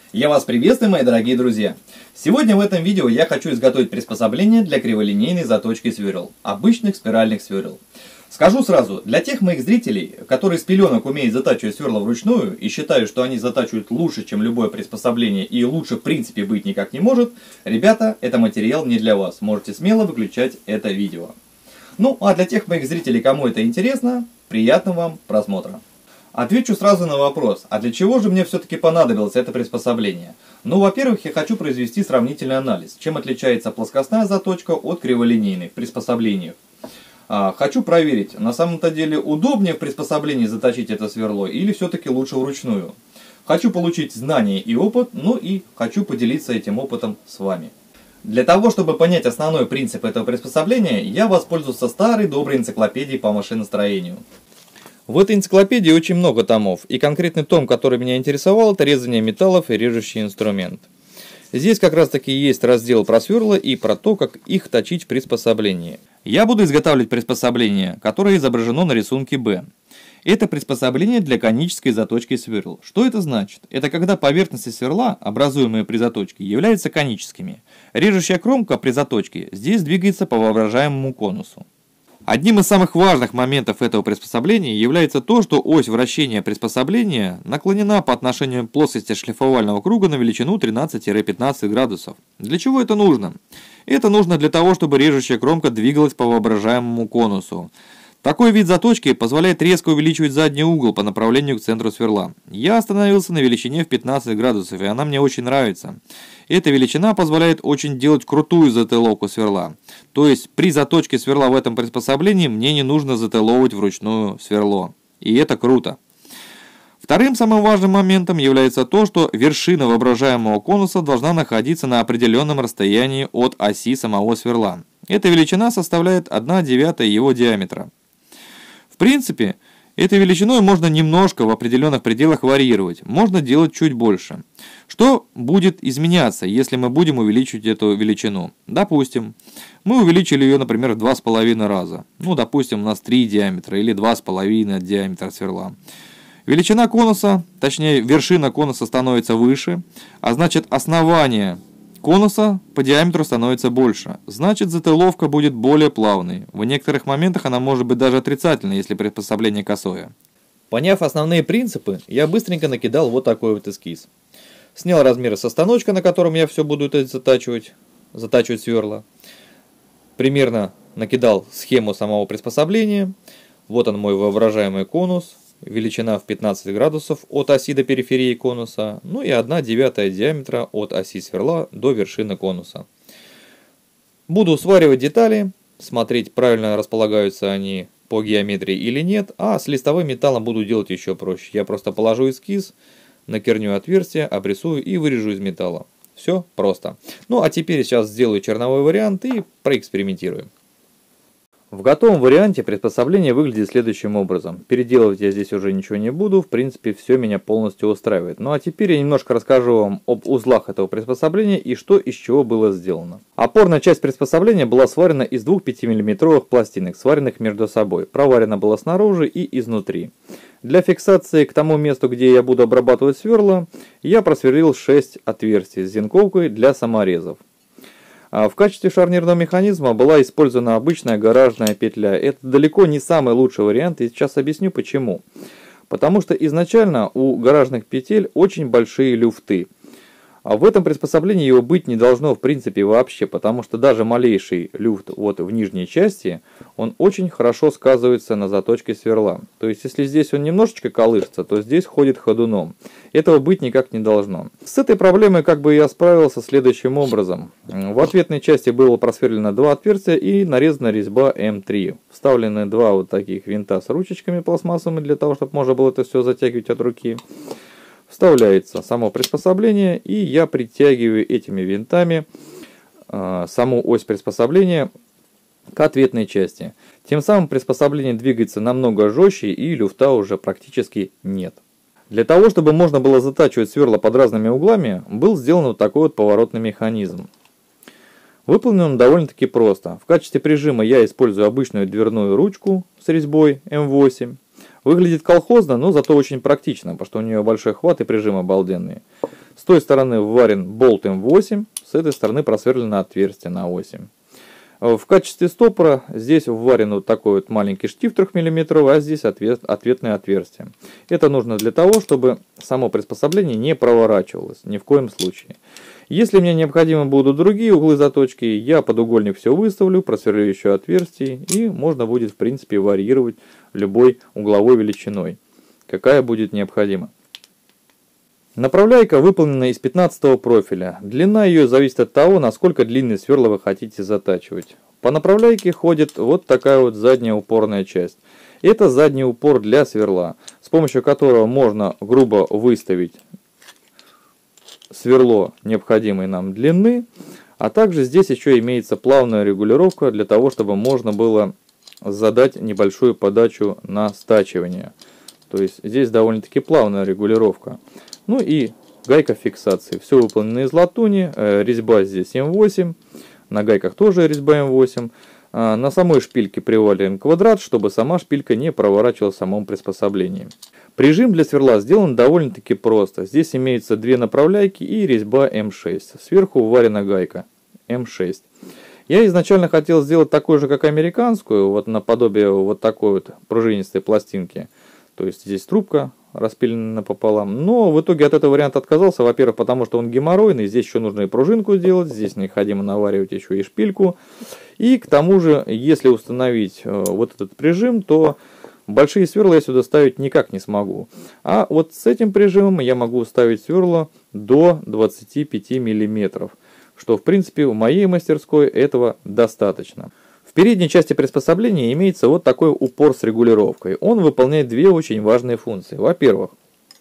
Я вас приветствую, мои дорогие друзья! Сегодня в этом видео я хочу изготовить приспособление для криволинейной заточки сверл, обычных спиральных сверл. Скажу сразу, для тех моих зрителей, которые с пеленок умеют затачивать сверла вручную и считают, что они затачивают лучше, чем любое приспособление и лучше в принципе быть никак не может, ребята, это материал не для вас, можете смело выключать это видео. Ну а для тех моих зрителей, кому это интересно, приятного вам просмотра. Отвечу сразу на вопрос, а для чего же мне все-таки понадобилось это приспособление? Ну, во-первых, я хочу произвести сравнительный анализ, чем отличается плоскостная заточка от криволинейных приспособлений. Хочу проверить, на самом-то деле удобнее в приспособлении заточить это сверло или все-таки лучше вручную. Хочу получить знания и опыт, ну и хочу поделиться этим опытом с вами. Для того, чтобы понять основной принцип этого приспособления, я воспользовался старой доброй энциклопедией по машиностроению. В этой энциклопедии очень много томов, и конкретный том, который меня интересовал, это резание металлов и режущий инструмент. Здесь как раз таки есть раздел про сверла и про то, как их точить в приспособлении. Я буду изготавливать приспособление, которое изображено на рисунке Б. Это приспособление для конической заточки сверл. Что это значит? Это когда поверхности сверла, образуемые при заточке, являются коническими. Режущая кромка при заточке здесь двигается по воображаемому конусу. Одним из самых важных моментов этого приспособления является то, что ось вращения приспособления наклонена по отношению к плоскости шлифовального круга на величину 13-15 градусов. Для чего это нужно? Это нужно для того, чтобы режущая кромка двигалась по воображаемому конусу. Такой вид заточки позволяет резко увеличивать задний угол по направлению к центру сверла. Я остановился на величине в 15 градусов, и она мне очень нравится. Эта величина позволяет очень делать крутую затыловку сверла. То есть при заточке сверла в этом приспособлении мне не нужно затыловывать вручную сверло. И это круто. Вторым самым важным моментом является то, что вершина воображаемого конуса должна находиться на определенном расстоянии от оси самого сверла. Эта величина составляет 1/9 его диаметра. В принципе, этой величиной можно немножко в определенных пределах варьировать, можно делать чуть больше. Что будет изменяться, если мы будем увеличивать эту величину? Допустим, мы увеличили ее, например, в 2,5 раза. Ну, допустим, у нас 3 диаметра или 2,5 диаметра сверла. Величина конуса, точнее вершина конуса становится выше, а значит основание конуса по диаметру становится больше. Значит затыловка будет более плавной. В некоторых моментах она может быть даже отрицательной, если приспособление косое. Поняв основные принципы, я быстренько накидал вот такой вот эскиз. Снял размеры со станочка, на котором я все буду затачивать сверла. Примерно накидал схему самого приспособления. Вот он мой воображаемый конус. Величина в 15 градусов от оси до периферии конуса, ну и 1/9 диаметра от оси сверла до вершины конуса. Буду сваривать детали, смотреть, правильно располагаются они по геометрии или нет, а с листовым металлом буду делать еще проще. Я просто положу эскиз, накерню отверстие, обрисую и вырежу из металла. Все просто. Ну а теперь сейчас сделаю черновой вариант и проэкспериментирую. В готовом варианте приспособление выглядит следующим образом. Переделывать я здесь уже ничего не буду, в принципе все меня полностью устраивает. Ну а теперь я немножко расскажу вам об узлах этого приспособления и что из чего было сделано. Опорная часть приспособления была сварена из двух 5-мм пластинок, сваренных между собой. Проварена была снаружи и изнутри. Для фиксации к тому месту, где я буду обрабатывать сверла, я просверлил 6 отверстий с зенковкой для саморезов. В качестве шарнирного механизма была использована обычная гаражная петля. Это далеко не самый лучший вариант, и сейчас объясню почему. Потому что изначально у гаражных петель очень большие люфты. А в этом приспособлении его быть не должно в принципе вообще, потому что даже малейший люфт вот в нижней части, он очень хорошо сказывается на заточке сверла. То есть если здесь он немножечко колышется, то здесь ходит ходуном. Этого быть никак не должно. С этой проблемой как бы я справился следующим образом. В ответной части было просверлено 2 отверстия и нарезана резьба М3. Вставлены 2 вот таких винта с ручечками пластмассовыми для того, чтобы можно было это все затягивать от руки. Вставляется само приспособление, и я притягиваю этими винтами саму ось приспособления к ответной части. Тем самым приспособление двигается намного жестче, и люфта уже практически нет. Для того, чтобы можно было затачивать сверла под разными углами, был сделан вот такой вот поворотный механизм. Выполнен он довольно-таки просто. В качестве прижима я использую обычную дверную ручку с резьбой М8. Выглядит колхозно, но зато очень практично, потому что у нее большой хват и прижим обалденный. С той стороны вварен болт М8, с этой стороны просверлено отверстие на 8. В качестве стопора здесь вварен вот такой вот маленький штифт 3 мм, а здесь ответное отверстие. Это нужно для того, чтобы само приспособление не проворачивалось, ни в коем случае. Если мне необходимы будут другие углы заточки, я под угольник все выставлю, просверлю еще отверстие, и можно будет в принципе варьировать любой угловой величиной, какая будет необходима. Направляйка выполнена из 15 профиля. Длина ее зависит от того, насколько длинные сверла вы хотите затачивать. По направляйке ходит вот такая вот задняя упорная часть. Это задний упор для сверла, с помощью которого можно грубо выставить сверло необходимой нам длины. А также здесь еще имеется плавная регулировка для того, чтобы можно было задать небольшую подачу на стачивание. То есть здесь довольно-таки плавная регулировка. Ну и гайка фиксации. Все выполнено из латуни. Резьба здесь М8. На гайках тоже резьба М8. На самой шпильке приварен квадрат, чтобы сама шпилька не проворачивалась в самом приспособлении. Прижим для сверла сделан довольно-таки просто. Здесь имеются две направляйки и резьба М6. Сверху вварена гайка М6. Я изначально хотел сделать такую же, как американскую, вот наподобие вот такой вот пружинистой пластинки. То есть здесь трубка распиленная напополам. Но в итоге от этого варианта отказался. Во-первых, потому что он геморройный. Здесь еще нужно и пружинку сделать. Здесь необходимо наваривать еще и шпильку. И к тому же, если установить вот этот прижим, то большие сверла я сюда ставить никак не смогу. А вот с этим прижимом я могу ставить сверла до 25 мм. Что в принципе в моей мастерской этого достаточно. В передней части приспособления имеется вот такой упор с регулировкой. Он выполняет две очень важные функции. Во-первых,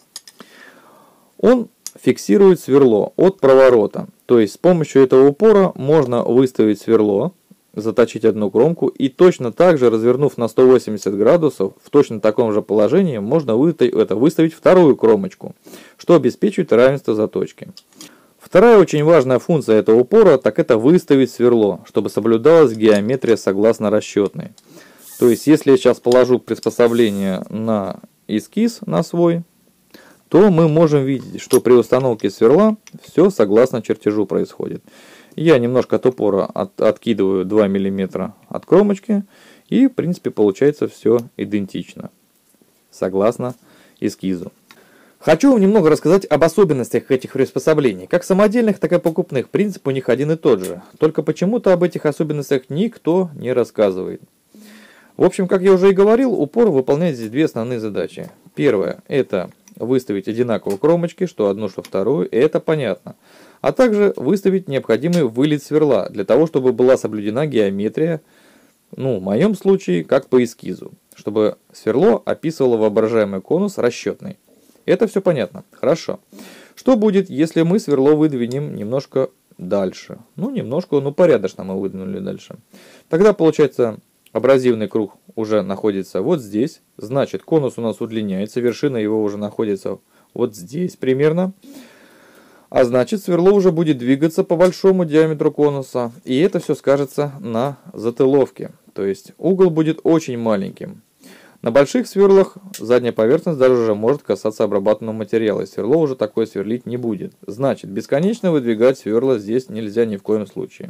он фиксирует сверло от проворота. То есть с помощью этого упора можно выставить сверло, заточить одну кромку и точно так же, развернув на 180 градусов, в точно таком же положении можно выставить вторую кромочку, что обеспечивает равенство заточки. Вторая очень важная функция этого упора, так это выставить сверло, чтобы соблюдалась геометрия согласно расчетной. То есть, если я сейчас положу приспособление на эскиз, на свой, то мы можем видеть, что при установке сверла все согласно чертежу происходит. Я немножко от упора откидываю 2 мм от кромочки, и в принципе получается все идентично, согласно эскизу. Хочу вам немного рассказать об особенностях этих приспособлений. Как самодельных, так и покупных. Принцип у них один и тот же. Только почему-то об этих особенностях никто не рассказывает. В общем, как я уже и говорил, упор выполняет здесь две основные задачи. Первое – это выставить одинаковые кромочки, что одну, что вторую, и это понятно. А также выставить необходимый вылет сверла, для того, чтобы была соблюдена геометрия, в моем случае, как по эскизу, чтобы сверло описывало воображаемый конус расчетный. Это все понятно. Хорошо. Что будет, если мы сверло выдвинем немножко дальше? Порядочно мы выдвинули дальше. Тогда получается абразивный круг уже находится вот здесь. Значит, конус у нас удлиняется. Вершина его уже находится вот здесь примерно. А значит, сверло уже будет двигаться по большому диаметру конуса. И это все скажется на затыловке. То есть угол будет очень маленьким. На больших сверлах задняя поверхность даже уже может касаться обрабатываемого материала, и сверло уже такое сверлить не будет. Значит, бесконечно выдвигать сверла здесь нельзя ни в коем случае.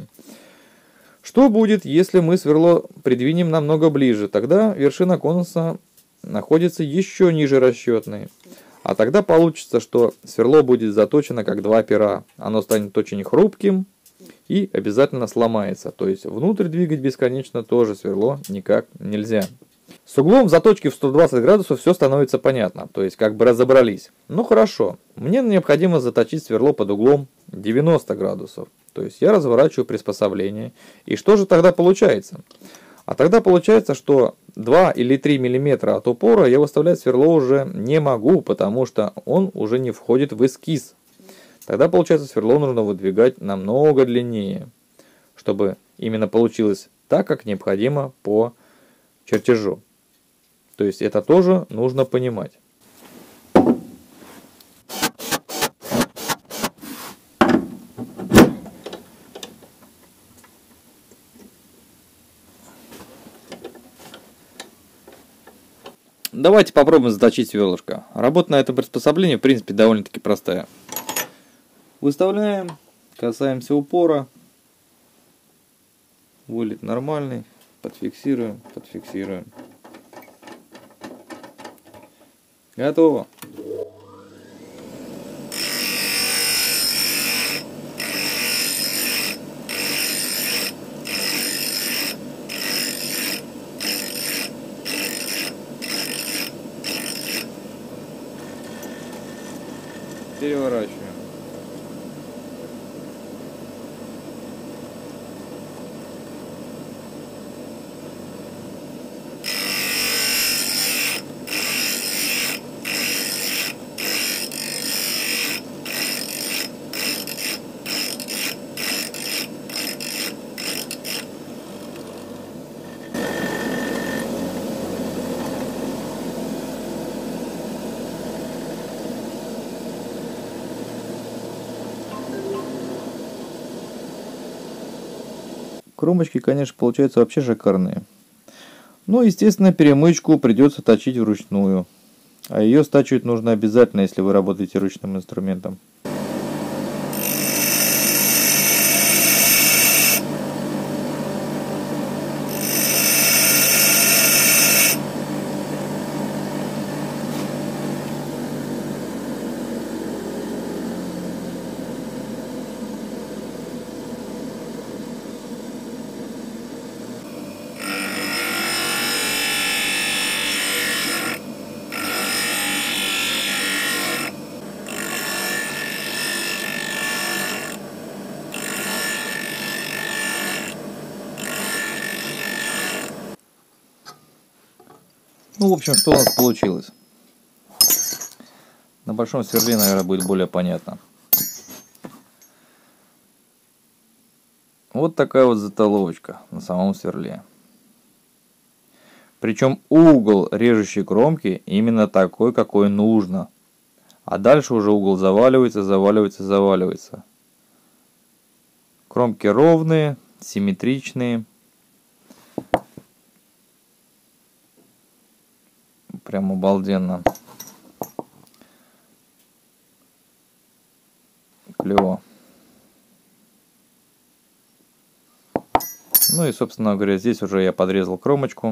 Что будет, если мы сверло придвинем намного ближе? Тогда вершина конуса находится еще ниже расчетной. А тогда получится, что сверло будет заточено как два пера. Оно станет очень хрупким и обязательно сломается. То есть внутрь двигать бесконечно тоже сверло никак нельзя. С углом заточки в 120 градусов все становится понятно, то есть как бы разобрались. Ну хорошо, мне необходимо заточить сверло под углом 90 градусов. То есть я разворачиваю приспособление. И что же тогда получается? А тогда получается, что 2 или 3 мм от упора я выставлять сверло уже не могу, потому что он уже не входит в эскиз. Тогда получается, сверло нужно выдвигать намного длиннее, чтобы именно получилось так, как необходимо по чертежу. То есть это тоже нужно понимать. Давайте попробуем заточить сверлышко. Работа на этом приспособлении в принципе довольно-таки простая. Выставляем, касаемся упора. Вылет нормальный. Подфиксируем, подфиксируем. Готово. Переворачиваем. Кромочки, конечно, получаются вообще шикарные. Но, естественно, перемычку придется точить вручную. А ее стачивать нужно обязательно, если вы работаете ручным инструментом. Ну, в общем, что у нас получилось? На большом сверле, наверное, будет более понятно. Вот такая вот затоловочка на самом сверле. Причем угол режущей кромки именно такой, какой нужно. А дальше уже угол заваливается, заваливается, заваливается. Кромки ровные, симметричные. Прям обалденно. Клево. Ну и, собственно говоря, здесь уже я подрезал кромочку.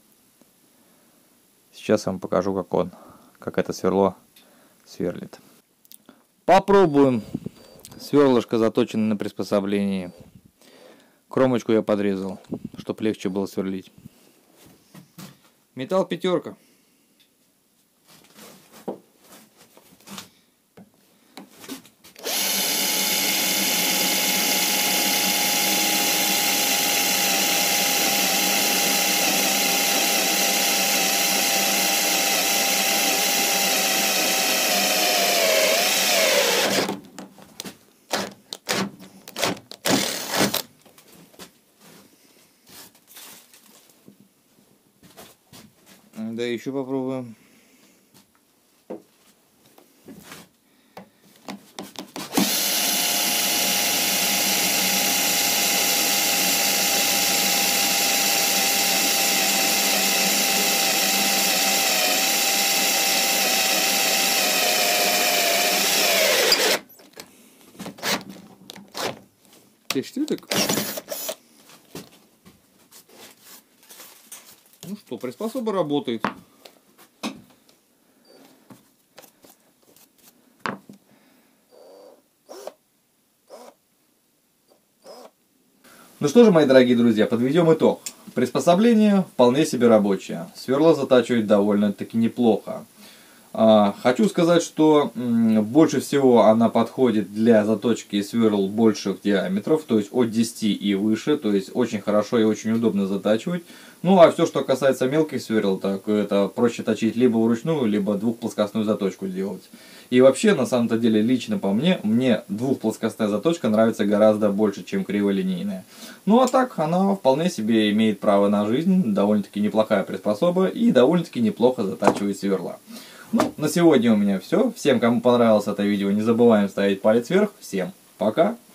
Сейчас я вам покажу, как это сверло сверлит. Попробуем. Сверлышко заточено на приспособлении. Кромочку я подрезал, чтобы легче было сверлить. Металл 5. Да, еще попробуем. Что так? Ну что, приспособа работает. Ну что же, мои дорогие друзья, подведем итог. Приспособление вполне себе рабочее. Сверло затачивает довольно-таки неплохо. Хочу сказать, что больше всего она подходит для заточки сверл больших диаметров, то есть от 10 и выше, то есть очень хорошо и очень удобно затачивать. Ну а все, что касается мелких сверл, так это проще точить либо вручную, либо двухплоскостную заточку делать. И вообще, на самом-то деле, лично по мне двухплоскостная заточка нравится гораздо больше, чем криволинейная. Ну а так, она вполне себе имеет право на жизнь, довольно-таки неплохая приспособа и довольно-таки неплохо затачивает сверла. Ну, на сегодня у меня все. Всем, кому понравилось это видео, не забываем ставить палец вверх. Всем пока!